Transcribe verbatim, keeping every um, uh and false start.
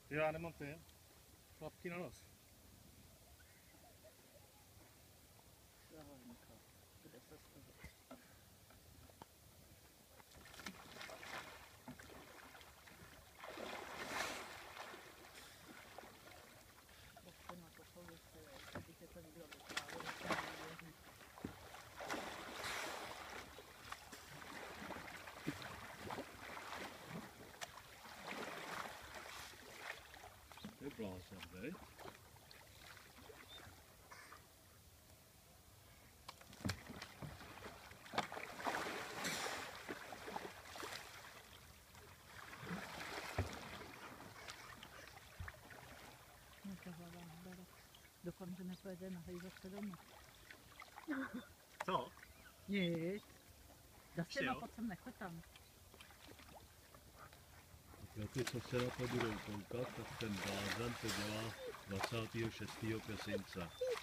Jo, já nemám ty klapky na nos. Kde se stojí? Na to jsou věci, když je to někdo vyprávěl, to nevěří. To je blázen, veď? Mě to hlava nebere. Doufám, že nepojede na hejzovce domů. Co? Nic. Za Ještě těma jo? pod sem nechoď tam. Pro ty, co se na to budou koukat, tak ten blázen to dělá dvacátého šestého prosince.